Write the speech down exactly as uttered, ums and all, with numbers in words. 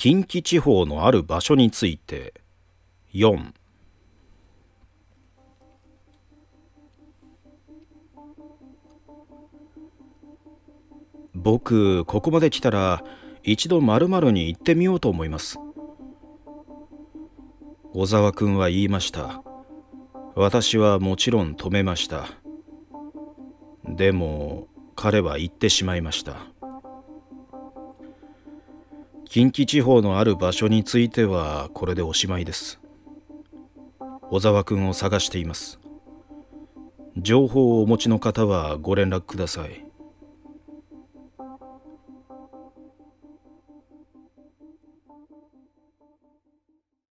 近畿地方のある場所について。よん。僕、ここまで来たら一度〇〇に行ってみようと思います。小沢君は言いました。私はもちろん止めました。でも彼は言ってしまいました。近畿地方のある場所についてはこれでおしまいです。小沢君を探しています。情報をお持ちの方はご連絡ください。